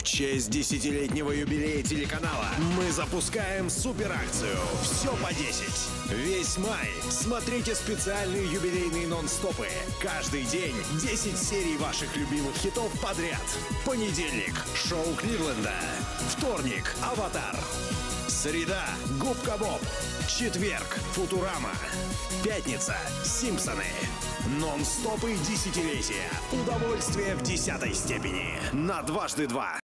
честь десятилетнего юбилея телеканала мы запускаем суперакцию «Все по 10». Весь май смотрите специальные юбилейные нон-стопы. Каждый день 10 серий ваших любимых хитов подряд. Понедельник – шоу Кливленда. Вторник – «Аватар». Среда – «Губка Боб». Четверг – «Футурама». Пятница – «Симпсоны». Нон-стопы десятилетия. Удовольствие в 10-й степени. На 2x2.